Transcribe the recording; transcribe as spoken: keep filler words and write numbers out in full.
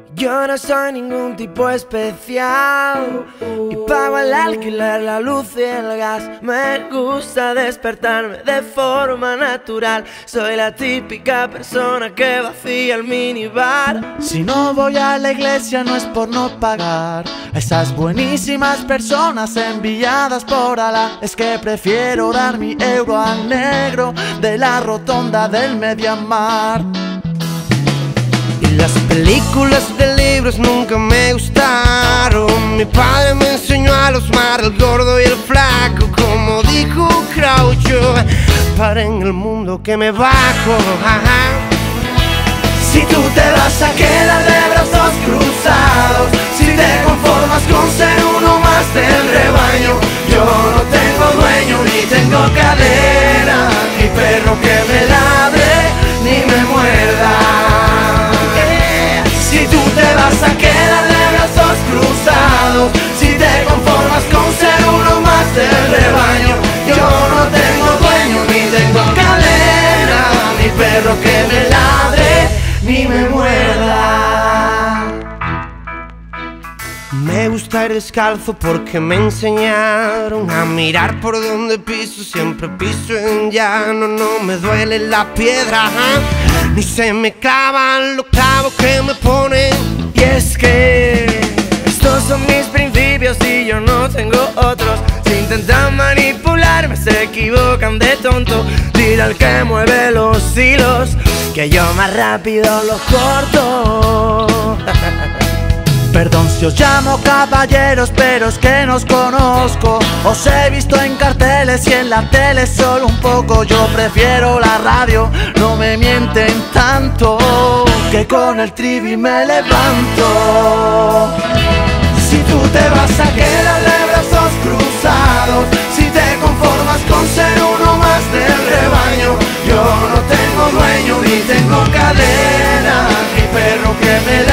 Yo no soy ningún tipo especial y pago el alquiler, la luz y el gas. Me gusta despertarme de forma natural. Soy la típica persona que vacía el minibar. Si no voy a la iglesia no es por no pagar a esas buenísimas personas enviadas por Alá. Es que prefiero dar mi euro al negro de la rotonda del Mediamar. Las películas de libros nunca me gustaron. Mi padre me enseñó a los mar, el gordo y el flaco. Como dijo Groucho, para en el mundo que me bajo. Ajá. Si tú te vas a quedar de brazos cruzados, si te conformas con ser uno más del rebaño, yo no tengo dueño ni tengo cadena, ni perro que me ladre ni me muerda. Si tú te vas a quedar de brazos cruzados, si te conformas con ser uno más del rebaño, yo no tengo dueño ni tengo cadena, ni perro que me ladre ni me muerda. Me gusta ir descalzo porque me enseñaron a mirar por donde piso. Siempre piso en llano, no me duele la piedra, ¿eh? Ni se me clavan los clavos que me ponen. Y es que estos son mis principios y yo no tengo otros. Si intentan manipularme se equivocan de tonto. Dile al que mueve los hilos que yo más rápido los corto. Perdón si os llamo caballeros, pero es que no os conozco. Os he visto en carteles y en la tele solo un poco. Yo prefiero la radio, no me mienten tanto, que con el trivi me levanto. Si tú te vas a quedar de brazos cruzados, si te conformas con ser uno más del rebaño, yo no tengo dueño ni tengo cadena, ni perro que me